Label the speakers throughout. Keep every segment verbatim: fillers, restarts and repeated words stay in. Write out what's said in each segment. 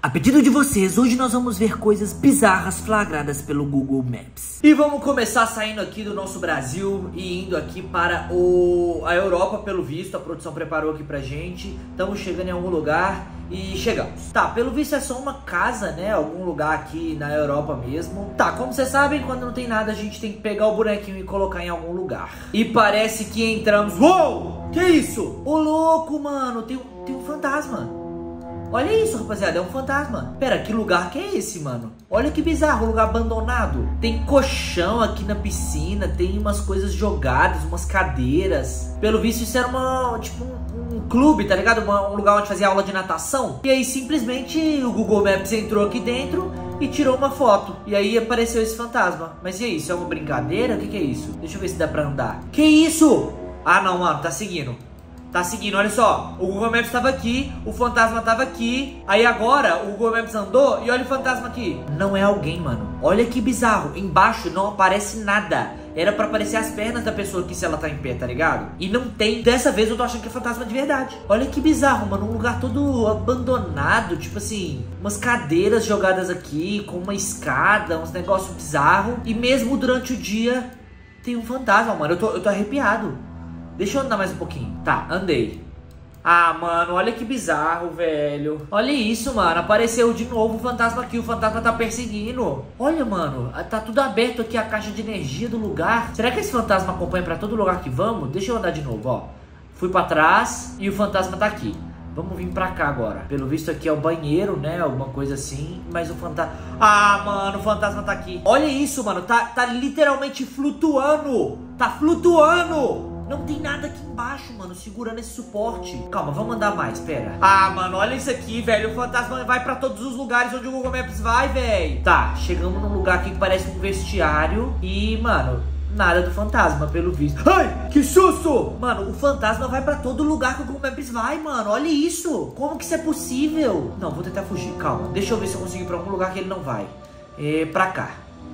Speaker 1: A pedido de vocês, hoje nós vamos ver coisas bizarras flagradas pelo Google Maps. E vamos começar saindo aqui do nosso Brasil e indo aqui para o... a Europa, pelo visto. A produção preparou aqui pra gente. Estamos chegando em algum lugar e chegamos. Tá, pelo visto é só uma casa, né? Algum lugar aqui na Europa mesmo. Tá, como vocês sabem, quando não tem nada a gente tem que pegar o bonequinho e colocar em algum lugar. E parece que entramos... Uou! Que isso? Ô louco, mano, tem, tem um fantasma. Olha isso, rapaziada, é um fantasma. Pera, que lugar que é esse, mano? Olha que bizarro, um lugar abandonado. Tem colchão aqui na piscina, tem umas coisas jogadas, umas cadeiras. Pelo visto isso era uma, tipo um, um clube, tá ligado? Uma, um lugar onde fazia aula de natação. E aí simplesmente o Google Maps entrou aqui dentro e tirou uma foto. E aí apareceu esse fantasma. Mas e aí, isso é uma brincadeira? O que que é isso? Deixa eu ver se dá pra andar. Que isso? Ah não, mano, tá seguindo. Tá seguindo, olha só, o Google Maps tava aqui, o fantasma tava aqui. Aí agora o Google Maps andou e olha o fantasma aqui. Não é alguém, mano. Olha que bizarro, embaixo não aparece nada. Era pra aparecer as pernas da pessoa aqui se ela tá em pé, tá ligado? E não tem, dessa vez eu tô achando que é fantasma de verdade. Olha que bizarro, mano, um lugar todo abandonado. Tipo assim, umas cadeiras jogadas aqui, com uma escada, uns negócios bizarros. E mesmo durante o dia tem um fantasma, mano, eu tô, eu tô arrepiado. Deixa eu andar mais um pouquinho. Tá, andei. Ah, mano, olha que bizarro, velho. Olha isso, mano. Apareceu de novo o fantasma aqui. O fantasma tá perseguindo. Olha, mano. Tá tudo aberto aqui, a caixa de energia do lugar. Será que esse fantasma acompanha pra todo lugar que vamos? Deixa eu andar de novo, ó. Fui pra trás e o fantasma tá aqui. Vamos vir pra cá agora. Pelo visto aqui é o banheiro, né? Alguma coisa assim. Mas o fantasma... Ah, mano, o fantasma tá aqui. Olha isso, mano. Tá, tá literalmente flutuando. Tá flutuando. Não tem nada aqui embaixo, mano, segurando esse suporte. Calma, vamos andar mais, pera. Ah, mano, olha isso aqui, velho. O fantasma vai pra todos os lugares onde o Google Maps vai, velho. Tá, chegamos num lugar aqui que parece um vestiário. E, mano, nada do fantasma, pelo visto. Ai, que susto! Mano, o fantasma vai pra todo lugar que o Google Maps vai, mano. Olha isso. Como que isso é possível? Não, vou tentar fugir, calma. Deixa eu ver se eu consigo ir pra algum lugar que ele não vai. É, pra cá.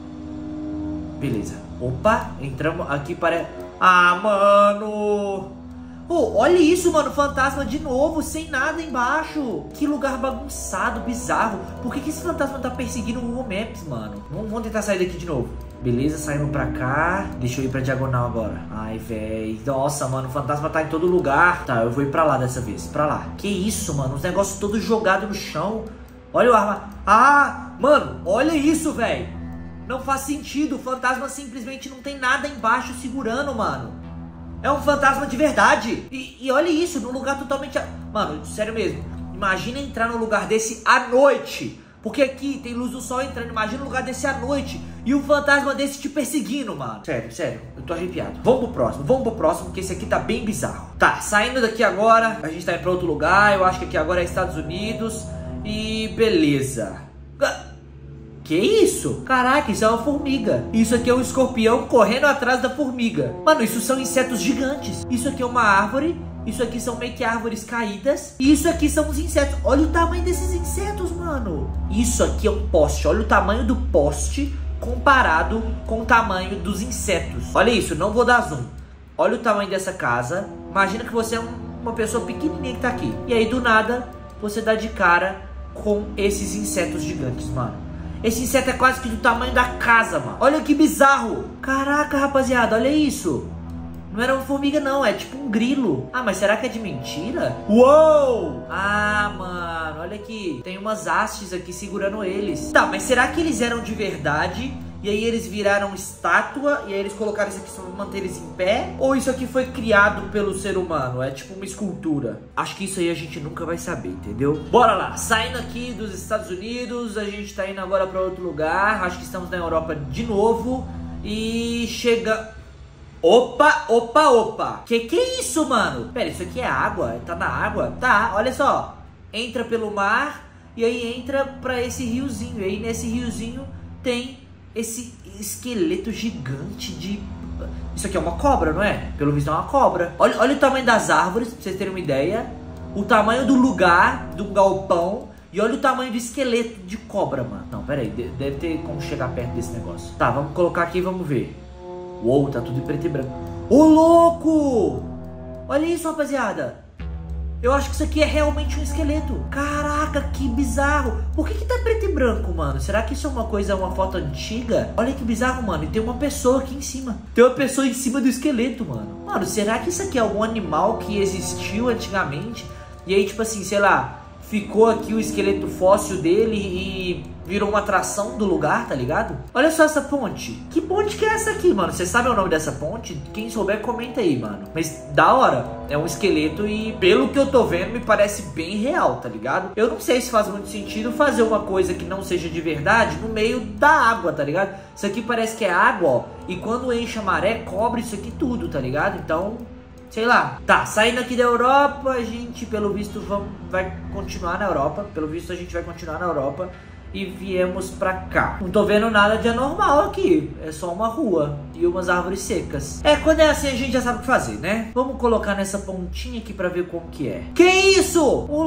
Speaker 1: Beleza. Opa, entramos aqui para... Ah, mano. Oh, olha isso, mano. Fantasma de novo, sem nada embaixo. Que lugar bagunçado, bizarro. Por que que esse fantasma tá perseguindo o Google Maps, mano? Vamos, vamos tentar sair daqui de novo. Beleza, saímos pra cá. Deixa eu ir pra diagonal agora. Ai, velho. Nossa, mano, o fantasma tá em todo lugar. Tá, eu vou ir pra lá dessa vez. Pra lá. Que isso, mano. Os negócios todos jogados no chão. Olha o arma. Ah, mano, olha isso, velho. Não faz sentido, o fantasma simplesmente não tem nada embaixo segurando, mano. É um fantasma de verdade. E, e olha isso, num lugar totalmente... Mano, sério mesmo, imagina entrar num lugar desse à noite. Porque aqui tem luz do sol entrando, imagina um lugar desse à noite e um fantasma desse te perseguindo, mano. Sério, sério, eu tô arrepiado. Vamos pro próximo, vamos pro próximo, porque esse aqui tá bem bizarro. Tá, saindo daqui agora, a gente tá indo pra outro lugar, eu acho que aqui agora é Estados Unidos. E beleza. Que isso? Caraca, isso é uma formiga. Isso aqui é um escorpião correndo atrás da formiga. Mano, isso são insetos gigantes. Isso aqui é uma árvore. Isso aqui são meio que árvores caídas. E isso aqui são os insetos. Olha o tamanho desses insetos, mano. Isso aqui é um poste. Olha o tamanho do poste comparado com o tamanho dos insetos. Olha isso, não vou dar zoom. Olha o tamanho dessa casa. Imagina que você é um, uma pessoa pequenininha que tá aqui. E aí, do nada, você dá de cara com esses insetos gigantes, mano. Esse inseto é quase que do tamanho da casa, mano. Olha que bizarro. Caraca, rapaziada, olha isso. Não era uma formiga, não. É tipo um grilo. Ah, mas será que é de mentira? Uou! Ah, mano, olha aqui. Tem umas hastes aqui segurando eles. Tá, mas será que eles eram de verdade? E aí eles viraram estátua e aí eles colocaram isso aqui pra manter eles em pé? Ou isso aqui foi criado pelo ser humano? É tipo uma escultura? Acho que isso aí a gente nunca vai saber, entendeu? Bora lá, saindo aqui dos Estados Unidos, a gente tá indo agora pra outro lugar. Acho que estamos na Europa de novo. E chega... Opa, opa, opa. Que que é isso, mano? Pera, isso aqui é água? Tá na água? Tá, olha só. Entra pelo mar e aí entra pra esse riozinho. E aí nesse riozinho tem... esse esqueleto gigante de... Isso aqui é uma cobra, não é? Pelo visto é uma cobra. Olha, olha o tamanho das árvores, pra vocês terem uma ideia. O tamanho do lugar, do galpão. E olha o tamanho do esqueleto de cobra, mano. Não, pera aí, deve ter como chegar perto desse negócio. Tá, vamos colocar aqui e vamos ver. Uou, tá tudo em preto e branco. Ô, louco! Olha isso, rapaziada. Eu acho que isso aqui é realmente um esqueleto. Caraca, que bizarro. Por que que tá preto e branco, mano? Será que isso é uma coisa, uma foto antiga? Olha que bizarro, mano. E tem uma pessoa aqui em cima. Tem uma pessoa em cima do esqueleto, mano. Mano, será que isso aqui é algum animal que existiu antigamente? E aí, tipo assim, sei lá, ficou aqui o esqueleto fóssil dele e virou uma atração do lugar, tá ligado? Olha só essa ponte. Que ponte que é essa aqui, mano? Você sabe o nome dessa ponte? Quem souber, comenta aí, mano. Mas da hora, é um esqueleto e pelo que eu tô vendo, me parece bem real, tá ligado? Eu não sei se faz muito sentido fazer uma coisa que não seja de verdade no meio da água, tá ligado? Isso aqui parece que é água, ó. E quando enche a maré, cobre isso aqui tudo, tá ligado? Então... sei lá. Tá, saindo aqui da Europa, a gente, pelo visto, vamos, vai continuar na Europa. Pelo visto, a gente vai continuar na Europa. E viemos pra cá. Não tô vendo nada de anormal aqui. É só uma rua e umas árvores secas. É, quando é assim, a gente já sabe o que fazer, né? Vamos colocar nessa pontinha aqui pra ver como que é. Que isso? Ô,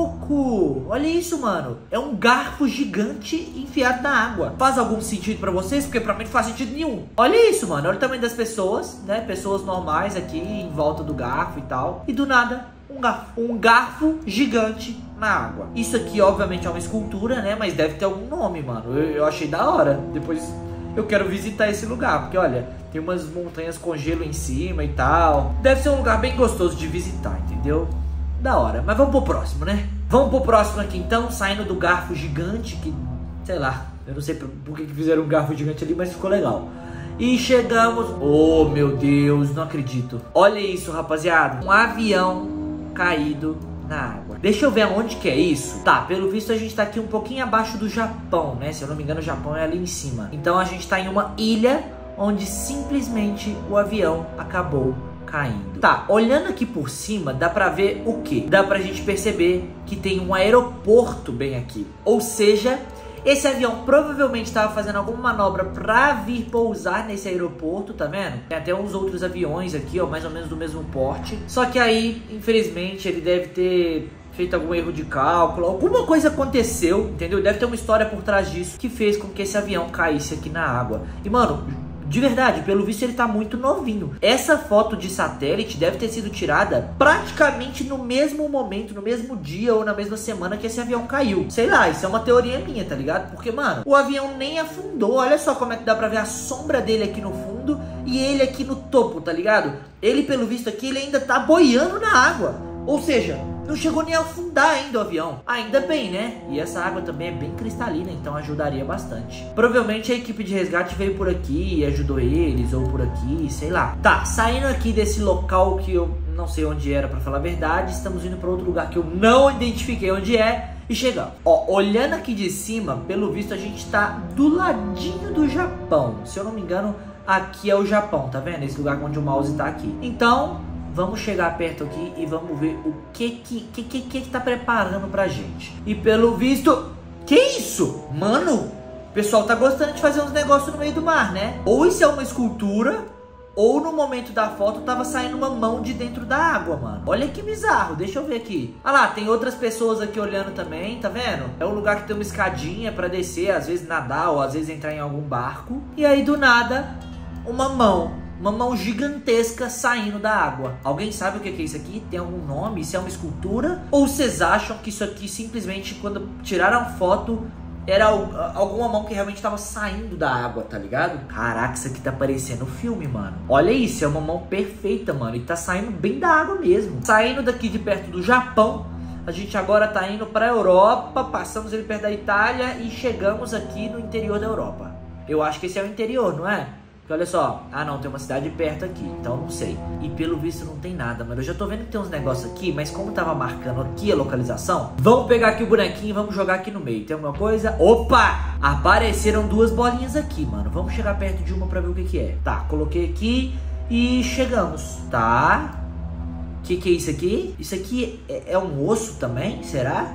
Speaker 1: louco! Olha isso, mano. É um garfo gigante enfiado na água. Faz algum sentido pra vocês? Porque pra mim não faz sentido nenhum. Olha isso, mano. Olha o tamanho das pessoas, né? Pessoas normais aqui em volta do garfo e tal. E do nada... Um garfo, um garfo gigante na água. Isso aqui, obviamente, é uma escultura, né? Mas deve ter algum nome, mano. Eu, eu achei da hora. Depois eu quero visitar esse lugar. Porque, olha, tem umas montanhas com gelo em cima e tal. Deve ser um lugar bem gostoso de visitar, entendeu? Da hora. Mas vamos pro próximo, né? Vamos pro próximo aqui, então. Saindo do garfo gigante, que, sei lá, eu não sei por, por que fizeram um garfo gigante ali, mas ficou legal. E chegamos... oh, meu Deus, não acredito. Olha isso, rapaziada. Um avião caído na água. Deixa eu ver aonde que é isso. Tá, pelo visto a gente tá aqui um pouquinho abaixo do Japão, né? Se eu não me engano, o Japão é ali em cima. Então a gente tá em uma ilha onde simplesmente o avião acabou caindo. Tá, olhando aqui por cima, dá pra ver o quê? Dá pra gente perceber que tem um aeroporto bem aqui. Ou seja... esse avião provavelmente estava fazendo alguma manobra para vir pousar nesse aeroporto, tá vendo? Tem até uns outros aviões aqui, ó, mais ou menos do mesmo porte. Só que aí, infelizmente, ele deve ter feito algum erro de cálculo. Alguma coisa aconteceu, entendeu? Deve ter uma história por trás disso que fez com que esse avião caísse aqui na água. E, mano... de verdade, pelo visto ele tá muito novinho. Essa foto de satélite deve ter sido tirada praticamente no mesmo momento, no mesmo dia ou na mesma semana que esse avião caiu. Sei lá, isso é uma teoria minha, tá ligado? Porque, mano, o avião nem afundou. Olha só como é que dá pra ver a sombra dele aqui no fundo e ele aqui no topo, tá ligado? Ele, pelo visto aqui, ele ainda tá boiando na água. Ou seja... não chegou nem a afundar ainda o avião. Ainda bem, né? E essa água também é bem cristalina, então ajudaria bastante. Provavelmente a equipe de resgate veio por aqui e ajudou eles, ou por aqui, sei lá. Tá, saindo aqui desse local que eu não sei onde era, pra falar a verdade, estamos indo pra outro lugar que eu não identifiquei onde é e chegamos. Ó, olhando aqui de cima, pelo visto a gente tá do ladinho do Japão. Se eu não me engano, aqui é o Japão, tá vendo? Esse lugar onde o mouse tá aqui. Então... vamos chegar perto aqui e vamos ver o que que, que, que, que, que tá preparando pra gente. E pelo visto... que isso? Mano, o pessoal tá gostando de fazer uns negócios no meio do mar, né? Ou isso é uma escultura, ou no momento da foto tava saindo uma mão de dentro da água, mano. Olha que bizarro, deixa eu ver aqui. Ah lá, tem outras pessoas aqui olhando também, tá vendo? É um lugar que tem uma escadinha pra descer, às vezes nadar ou às vezes entrar em algum barco. E aí do nada, uma mão. Uma mão gigantesca saindo da água. Alguém sabe o que é isso aqui? Tem algum nome? Isso é uma escultura? Ou vocês acham que isso aqui simplesmente, quando tiraram a foto, era alguma mão que realmente estava saindo da água, tá ligado? Caraca, isso aqui tá parecendo filme, mano. Olha isso, é uma mão perfeita, mano. E tá saindo bem da água mesmo. Saindo daqui de perto do Japão, a gente agora tá indo pra Europa. Passamos ele perto da Itália e chegamos aqui no interior da Europa. Eu acho que esse é o interior, não é? Porque olha só, ah não, tem uma cidade perto aqui, então não sei. E pelo visto não tem nada, mano. Eu já tô vendo que tem uns negócios aqui, mas como tava marcando aqui a localização, vamos pegar aqui o bonequinho e vamos jogar aqui no meio. Tem alguma coisa? Opa! Apareceram duas bolinhas aqui, mano. Vamos chegar perto de uma pra ver o que que é. Tá, coloquei aqui e chegamos, tá? Que que é isso aqui? Isso aqui é, é um osso também, será?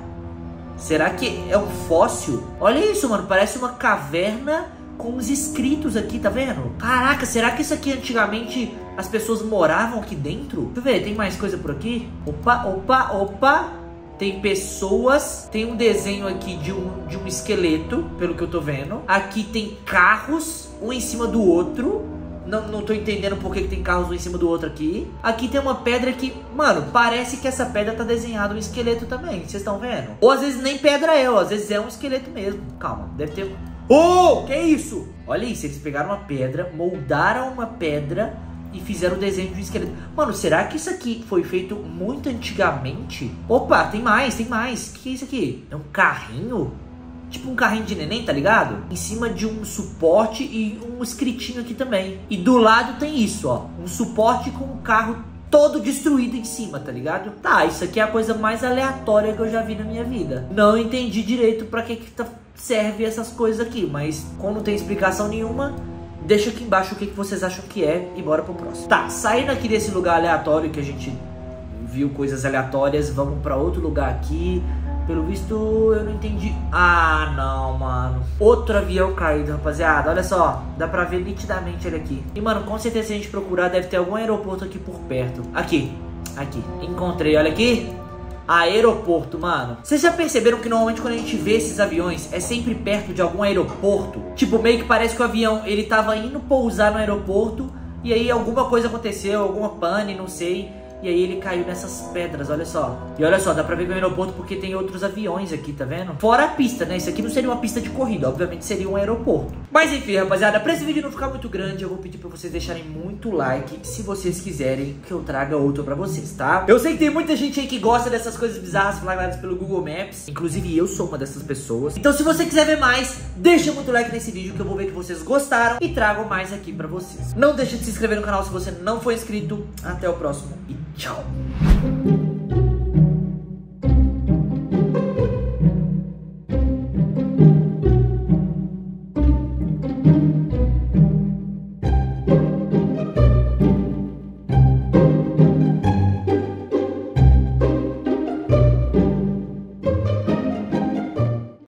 Speaker 1: Será que é um fóssil? Olha isso, mano, parece uma caverna... com os escritos aqui, tá vendo? Caraca, será que isso aqui antigamente as pessoas moravam aqui dentro? Deixa eu ver, tem mais coisa por aqui? Opa, opa, opa. Tem pessoas, tem um desenho aqui de um, de um esqueleto, pelo que eu tô vendo. Aqui tem carros, um em cima do outro. Não, não tô entendendo por que, que tem carros um em cima do outro aqui. Aqui tem uma pedra que, mano, parece que essa pedra tá desenhada um esqueleto também. Vocês estão vendo? Ou às vezes nem pedra é, ou às vezes é um esqueleto mesmo. Calma, deve ter... Oh, que isso? Olha isso, eles pegaram uma pedra, moldaram uma pedra e fizeram o desenho de um esqueleto. Mano, será que isso aqui foi feito muito antigamente? Opa, tem mais, tem mais. O que é isso aqui? É um carrinho? Tipo um carrinho de neném, tá ligado? Em cima de um suporte e um escritinho aqui também. E do lado tem isso, ó. Um suporte com um carro todo destruído em cima, tá ligado? Tá, isso aqui é a coisa mais aleatória que eu já vi na minha vida. Não entendi direito pra que que tá, serve essas coisas aqui. Mas como não tem explicação nenhuma, deixa aqui embaixo o que que vocês acham que é e bora pro próximo. Tá, saindo aqui desse lugar aleatório que a gente viu coisas aleatórias, vamos pra outro lugar aqui. Pelo visto, eu não entendi. Ah, não, mano. Outro avião caído, rapaziada. Olha só, dá pra ver nitidamente ele aqui. E, mano, com certeza se a gente procurar, deve ter algum aeroporto aqui por perto. Aqui, aqui. Encontrei, olha aqui. Aeroporto, mano. Vocês já perceberam que normalmente quando a gente vê esses aviões, é sempre perto de algum aeroporto? Tipo, meio que parece que o avião, ele tava indo pousar no aeroporto e aí alguma coisa aconteceu, alguma pane, não sei. E aí ele caiu nessas pedras, olha só. E olha só, dá pra ver que é um aeroporto porque tem outros aviões aqui, tá vendo? Fora a pista, né? Isso aqui não seria uma pista de corrida, obviamente seria um aeroporto. Mas enfim, rapaziada, pra esse vídeo não ficar muito grande, eu vou pedir pra vocês deixarem muito like se vocês quiserem que eu traga outro pra vocês, tá? Eu sei que tem muita gente aí que gosta dessas coisas bizarras flagradas pelo Google Maps. Inclusive eu sou uma dessas pessoas. Então se você quiser ver mais, deixa muito like nesse vídeo que eu vou ver que vocês gostaram e trago mais aqui pra vocês. Não deixa de se inscrever no canal se você não for inscrito. Até o próximo e tchau!